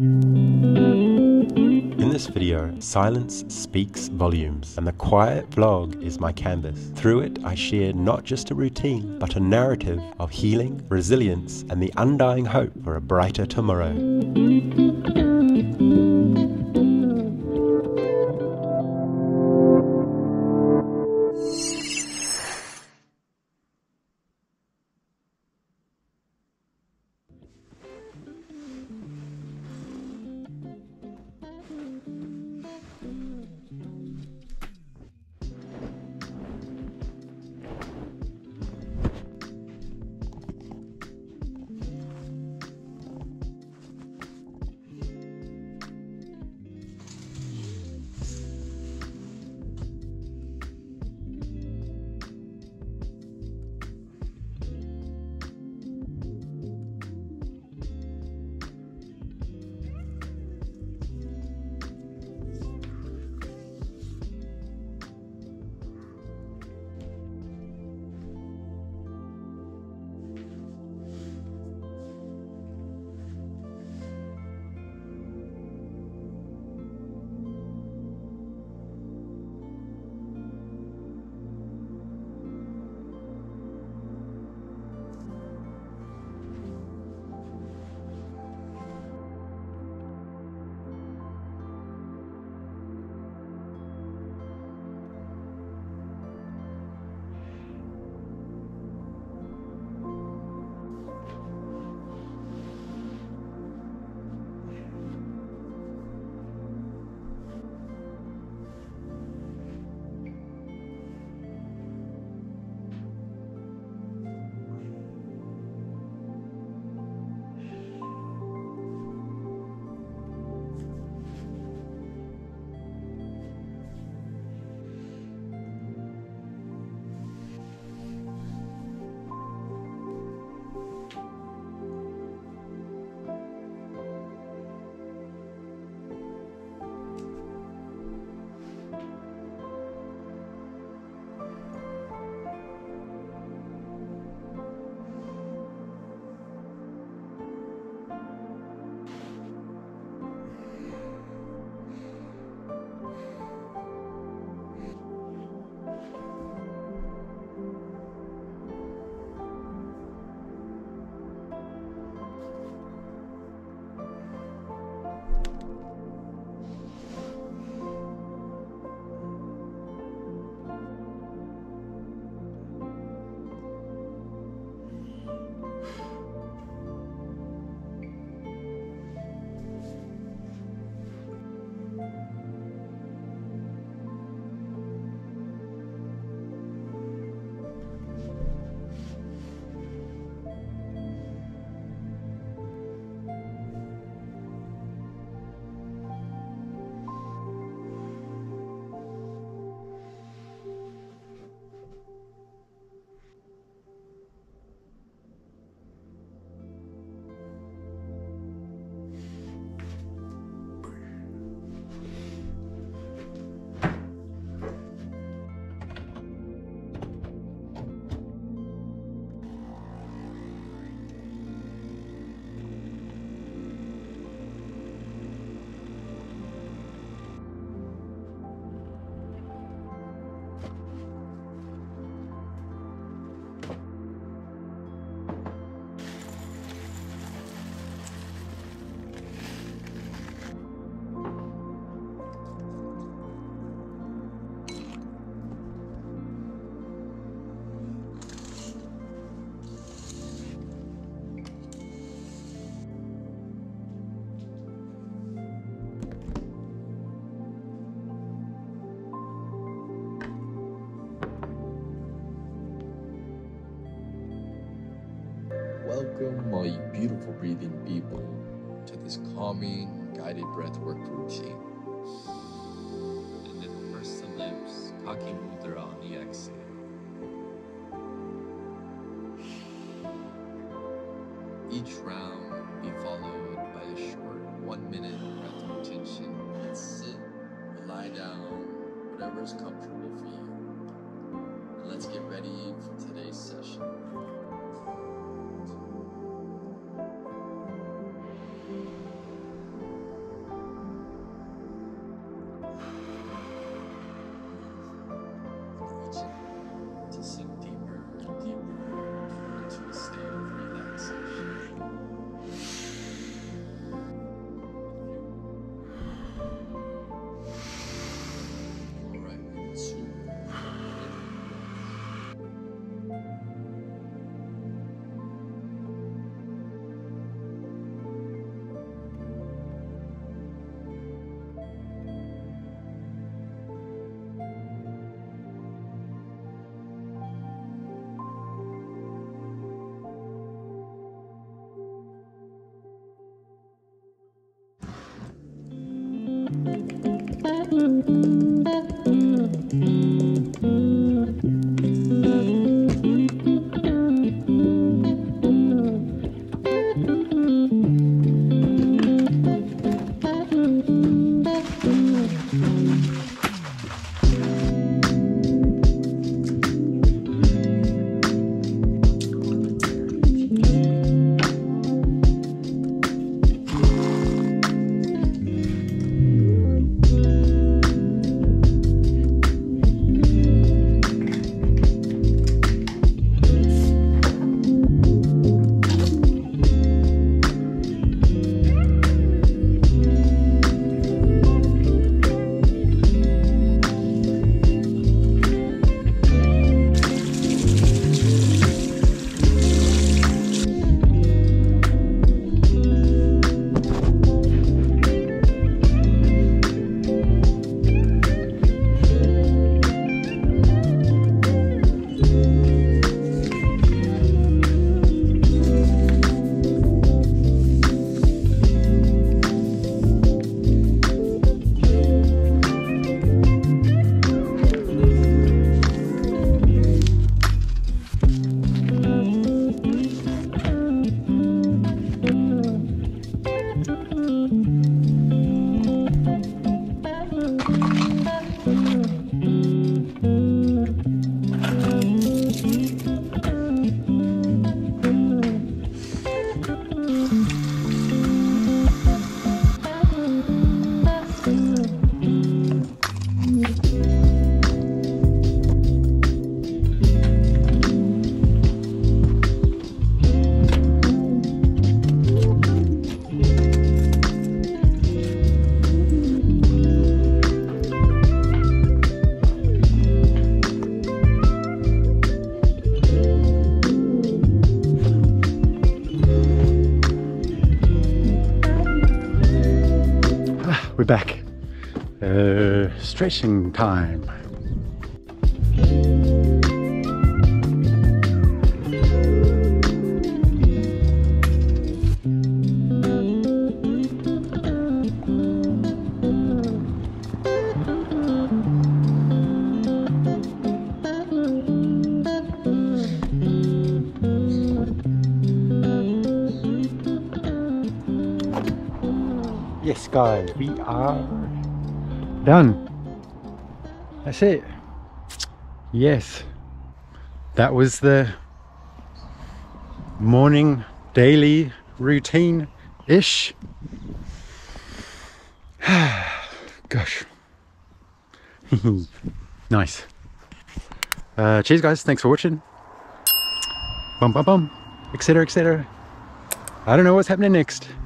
In this video, silence speaks volumes, and the quiet vlog is my canvas. Through it, I share not just a routine, but a narrative of healing, resilience, and the undying hope for a brighter tomorrow. Welcome, all you beautiful breathing people, to this calming, guided breathwork routine. And then purse the lips, Kaki Mudra on the exhale. Each round will be followed by a short 1-minute breath retention. Let's sit or lie down, whatever is comfortable for you. And let's get ready for today's session. We're back. Stretching time. Yes, guys, we are done. That's it. Yes, that was the morning daily routine-ish. Gosh. Nice. Cheers, guys. Thanks for watching. Bum, bum, bum, etc., etc. I don't know what's happening next.